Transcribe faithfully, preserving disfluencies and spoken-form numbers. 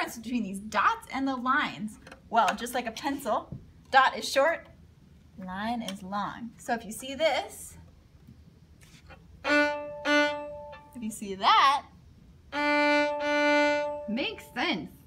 difference between these dots and the lines? Well, just like a pencil, dot is short, line is long. So if you see this, if you see that, Makes sense.